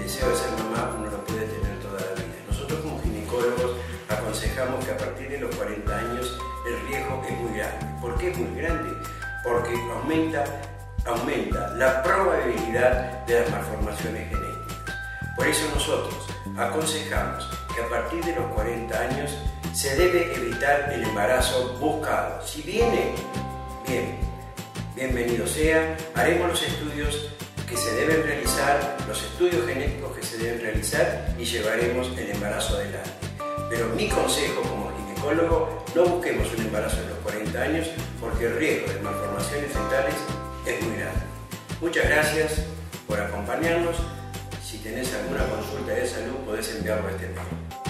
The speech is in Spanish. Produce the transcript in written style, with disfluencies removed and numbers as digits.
deseo de ser mamá uno lo puede tener toda la vida. Nosotros como ginecólogos aconsejamos que a partir de los 40 años el riesgo es muy grande. ¿Por qué es muy grande? Porque aumenta la probabilidad de las malformaciones genéticas. Por eso nosotros aconsejamos que a partir de los 40 años se debe evitar el embarazo buscado. Si viene, bien, bienvenido sea, haremos los estudios que se deben realizar, los estudios genéticos que se deben realizar y llevaremos el embarazo adelante. Pero mi consejo como ginecólogo, no busquemos un embarazo en los 40 años porque el riesgo de malformaciones fetales es muy grande. Muchas gracias por acompañarnos. Si tenés alguna consulta de salud, podés enviarlo a este mail.